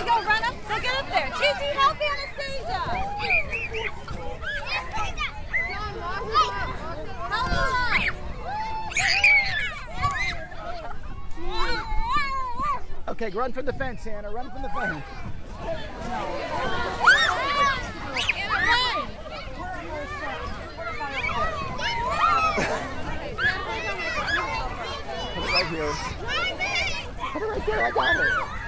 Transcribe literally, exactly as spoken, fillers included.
go, go, run up. Go get up there. Gigi, help Anastasia. Help her up. Okay, run from the fence, Anna. Run from the fence. Anna, run. Put it right here. Put it right there. I got it.